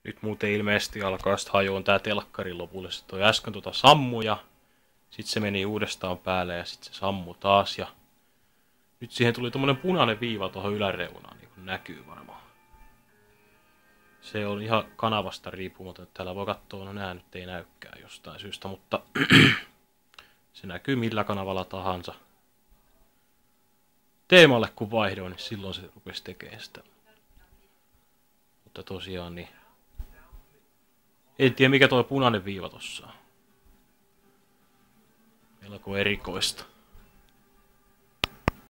Nyt muuten ilmeisesti alkaa sitten hajoon tää telkkari lopulle. Se toi äsken sammu ja sit se meni uudestaan päälle ja sit se sammu taas ja nyt siihen tuli tommonen punainen viiva tuohon yläreunaan, niin kuin näkyy varmaan. Se on ihan kanavasta riippumaton, että täällä voi katsoa, no nää nyt ei näykään jostain syystä, mutta se näkyy millä kanavalla tahansa. Teemalle kun vaihdoin, niin silloin se rupesi tekemään sitä. Mutta tosiaan niin... En tiedä mikä tuo punainen viiva tossa on. Melko erikoista.